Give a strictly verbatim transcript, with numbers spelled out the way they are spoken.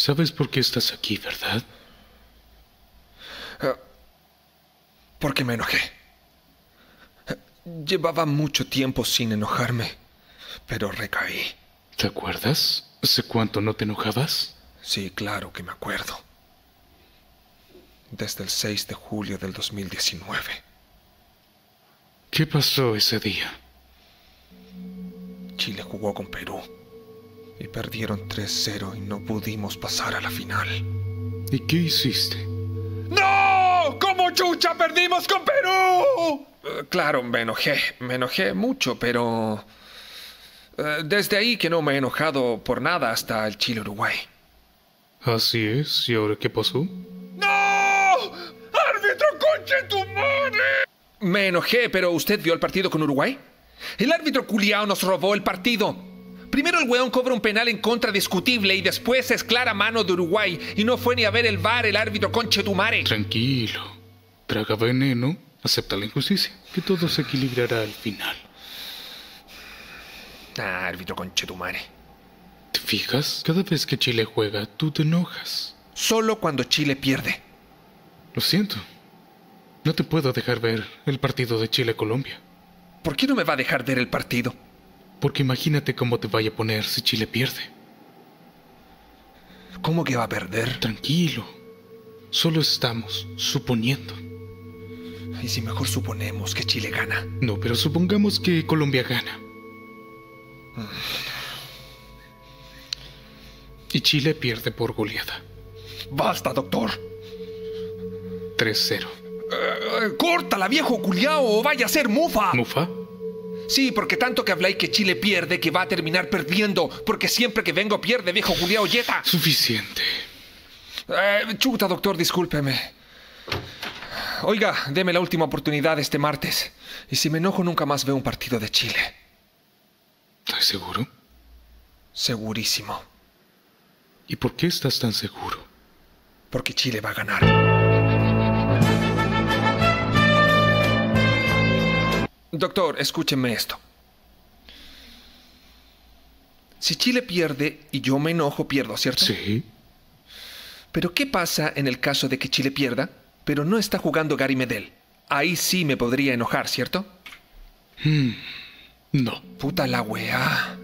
¿Sabes por qué estás aquí, verdad? Uh, porque me enojé. Uh, llevaba mucho tiempo sin enojarme, pero recaí. ¿Te acuerdas? ¿Hace cuánto no te enojabas? Sí, claro que me acuerdo. Desde el seis de julio del dos mil diecinueve. ¿Qué pasó ese día? Chile jugó con Perú y perdieron tres cero y no pudimos pasar a la final. ¿Y qué hiciste? ¡No! ¿Cómo chucha perdimos con Perú? Uh, claro, me enojé. Me enojé mucho, pero... Uh, desde ahí que no me he enojado por nada hasta el Chile-Uruguay. Así es. ¿Y ahora qué pasó? ¡No! ¡Árbitro, conche tu madre! Me enojé, pero ¿usted vio el partido con Uruguay? El árbitro culiao nos robó el partido. Primero el weón cobra un penal en contra discutible y después es clara mano de Uruguay y no fue ni a ver el V A R el árbitro conchetumare. Tranquilo. Traga veneno, acepta la injusticia, que todo se equilibrará al final. Ah, árbitro conchetumare. ¿Te fijas? Cada vez que Chile juega, tú te enojas. Solo cuando Chile pierde. Lo siento. No te puedo dejar ver el partido de Chile-Colombia. ¿Por qué no me va a dejar ver el partido? Porque imagínate cómo te vaya a poner si Chile pierde. ¿Cómo que va a perder? Tranquilo. Solo estamos suponiendo. ¿Y si mejor suponemos que Chile gana? No, pero supongamos que Colombia gana. Y Chile pierde por goleada. ¡Basta, doctor! tres cero. Uh, ¡Córtala, viejo culiao, o vaya a ser mufa! ¿Mufa? Sí, porque tanto que habláis que Chile pierde, que va a terminar perdiendo. Porque siempre que vengo pierde, viejo culiao yeta. Suficiente. Eh, chuta, doctor, discúlpeme. Oiga, deme la última oportunidad este martes. Y si me enojo, nunca más veo un partido de Chile. ¿Estás seguro? Segurísimo. ¿Y por qué estás tan seguro? Porque Chile va a ganar. Doctor, escúcheme esto. Si Chile pierde y yo me enojo, pierdo, ¿cierto? Sí. Pero ¿qué pasa en el caso de que Chile pierda, pero no está jugando Gary Medel? Ahí sí me podría enojar, ¿cierto? Hmm, no. Puta la weá.